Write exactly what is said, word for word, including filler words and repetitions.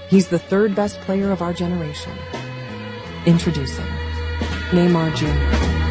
He's the third best player of our generation. Introducing Neymar Junior